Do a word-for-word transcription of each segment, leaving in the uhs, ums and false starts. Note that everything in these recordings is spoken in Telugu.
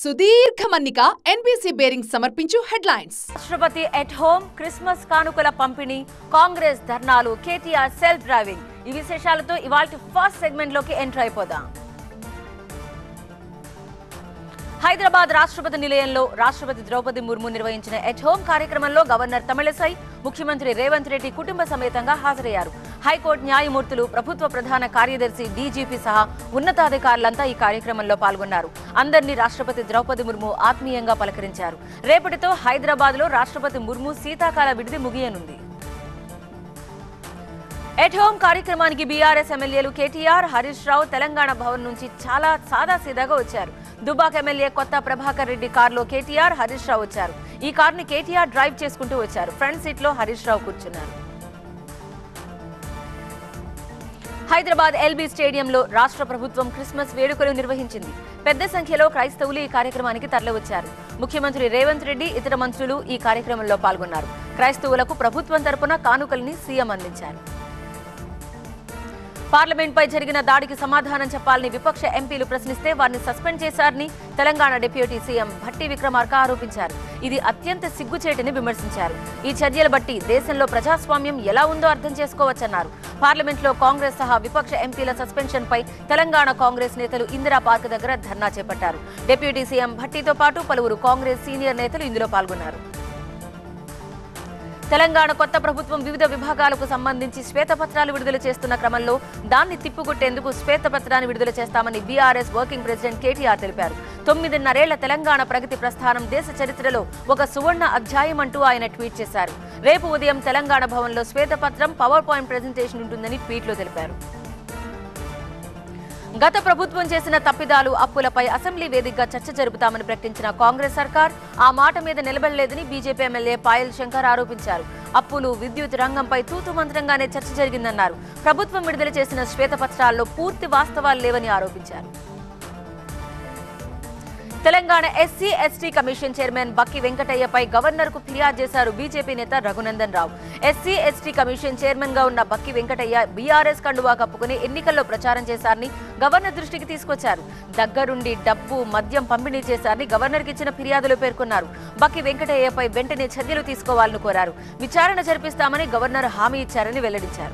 సుదీర్ఘ మన్నిక ఎన్బీసీ బేరింగ్ సమర్పించు హెడ్లైన్స్. రాష్ట్రపతి ఎట్ హోమ్, క్రిస్మస్ కానుకల పంపిణీ, కాంగ్రెస్ ధర్నాలు, కేటీఆర్ సెల్ఫ్ డ్రైవింగ్. ఈ విశేషాలతో ఇవాల్టి ఫస్ట్ సెగ్మెంట్ లోకి ఎంటర్ అయిపోదాం. హైదరాబాద్ రాష్ట్రపతి నిలయంలో రాష్ట్రపతి ద్రౌపది ముర్ము నిర్వహించిన ఎట్ హోమ్ కార్యక్రమంలో గవర్నర్ తమిళసై, ముఖ్యమంత్రి రేవంత్ రెడ్డి కుటుంబ సమేతంగా హాజరయ్యారు. హైకోర్టు న్యాయమూర్తులు, ప్రభుత్వ ప్రధాన కార్యదర్శి, డీజీపీ సహా ఉన్నతాధికారులంతా ఈ కార్యక్రమంలో పాల్గొన్నారు. అందరినీ రాష్ట్రపతి ద్రౌపది ముర్ము ఆత్మీయంగా పలకరించారు. రేపటితో హైదరాబాద్ లో రాష్ట్రపతి ముర్ము శీతాకాల విడిది ముగియనుంది. ఎట్ హోమ్ కార్యక్రమానికి బీఆర్ఎస్ ఎమ్మెల్యేలు కేటీఆర్, హరీష్ రావు తెలంగాణ భవన్ నుంచి చాలా సాదాసీదాగా వచ్చారు. దుబాక్ ఎమ్మెల్యే కొత్త ప్రభాకర్ రెడ్డి కారులో కేటీఆర్, హరీష్ రావు వచ్చారు. ఈ కారుని కేటీఆర్ డ్రైవ్ చేసుకుంటూ వచ్చారు. ఫ్రంట్ సీట్ లో హరీష్ రావు కూర్చున్నారు. హైదరాబాద్ ఎల్బీ స్టేడియంలో రాష్ట్ర ప్రభుత్వం క్రిస్మస్ వేడుకలు నిర్వహించింది. పెద్ద సంఖ్యలో క్రైస్తవులు ఈ కార్యక్రమానికి తరలివచ్చారు. ముఖ్యమంత్రి రేవంత్ రెడ్డి, ఇతర మంత్రులు ఈ కార్యక్రమంలో పాల్గొన్నారు. క్రైస్తవులకు ప్రభుత్వం తరపున కానుకల్ని సీఎం అందించారు. పార్లమెంట్ పై జరిగిన దాడికి సమాధానం చెప్పాలని విపక్ష ఎంపీలు ప్రశ్నిస్తే వారిని సస్పెండ్ చేశారని తెలంగాణ డిప్యూటీ సీఎం భట్టి విక్రమార్క ఆరోపించారు. ఇది అత్యంత సిగ్గుచేటని విమర్శించారు. ఈ చర్యలు బట్టి దేశంలో ప్రజాస్వామ్యం ఎలా ఉందో అర్థం చేసుకోవచ్చన్నారు. పార్లమెంట్ లో కాంగ్రెస్ సహా విపక్ష ఎంపీల సస్పెన్షన్ పై తెలంగాణ కాంగ్రెస్ నేతలు ఇందిరా పార్క్ దగ్గర ధర్నా చేపట్టారు. డిప్యూటీ సీఎం భట్టితో పాటు పలువురు కాంగ్రెస్ సీనియర్ నేతలు ఇందులో పాల్గొన్నారు. తెలంగాణ కొత్త ప్రభుత్వం వివిధ విభాగాలకు సంబంధించి శ్వేతపత్రాలు విడుదల చేస్తున్న క్రమంలో దాన్ని తిప్పుకొట్టేందుకు శ్వేతపత్రాన్ని విడుదల చేస్తామని బీఆర్ఎస్ వర్కింగ్ ప్రెసిడెంట్ కేటీఆర్ తెలిపారు. తొమ్మిదిన్నరేళ్ల తెలంగాణ ప్రగతి ప్రస్థానం దేశ చరిత్రలో ఒక సువర్ణ అధ్యాయం అంటూ ఆయన ట్వీట్ చేశారు. రేపు ఉదయం తెలంగాణ భవన్లో శ్వేతపత్రం, పవర్ పాయింట్ ప్రెజెంటేషన్ ఉంటుందని ట్వీట్లో తెలిపారు. గత ప్రభుత్వం చేసిన తప్పిదాలు, అప్పులపై అసెంబ్లీ వేదికగా చర్చ జరుపుతామని ప్రకటించిన కాంగ్రెస్ సర్కార్ ఆ మాట మీద నిలబడలేదని బీజేపీ ఎమ్మెల్యే పాయల్ శంకర్ ఆరోపించారు. అప్పులు, విద్యుత్ రంగంపై తూతు మంత్రంగానే చర్చ జరిగిందన్నారు. ప్రభుత్వం విడుదల చేసిన శ్వేతపత్రాల్లో పూర్తి వాస్తవాలు లేవని ఆరోపించారు. Telangana SC ST commission chairman Bakki వెంకటయ్యపై గవర్నర్ కు ఫిర్యాదు చేశారు బీజేపీ నేత Raghunandan Rao. SC ST commission chairman గా ఉన్న బక్కి వెంకటయ్య బీఆర్ఎస్ కండువా కప్పుకుని ఎన్నికల్లో ప్రచారం చేశారని గవర్నర్ దృష్టికి తీసుకొచ్చారు. దగ్గరుండి డబ్బు, మద్యం పంపిణీ చేశారని గవర్నర్ కి ఇచ్చిన ఫిర్యాదులో పేర్కొన్నారు. బక్కి వెంకటయ్యపై వెంటనే చర్యలు తీసుకోవాలని కోరారు. విచారణ జరిపిస్తామని గవర్నర్ హామీ ఇచ్చారని వెల్లడించారు.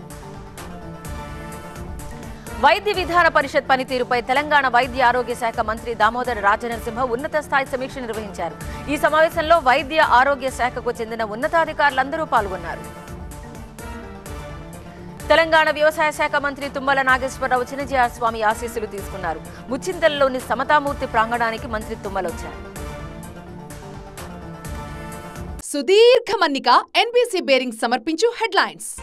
వైద్య విధాన పరిషత్ పనితీరుపై తెలంగాణ వైద్య ఆరోగ్య శాఖ మంత్రి దామోదర రాజనరసింహ ఉన్నత స్థాయి సమీక్ష నిర్వహించారు. ఈ సమావేశంలో వైద్య ఆరోగ్య శాఖకు చెందిన ఉన్నతాధికారులందరూ పాల్గొన్నారు. తెలంగాణ వ్యవసాయ శాఖ మంత్రి తుమ్మల నాగేశ్వరరావు చిన్నజీఆర్ స్వామి ఆశీస్సులు తీసుకున్నారు. ముచ్చింతలలోని సమతామూర్తి ప్రాంగణానికి మంత్రి తుమ్మల వచ్చారు. సుదీర్ఘ మన్నిక ఎన్బీసీ బేరింగ్ సమర్పించు హెడ్లైన్స్.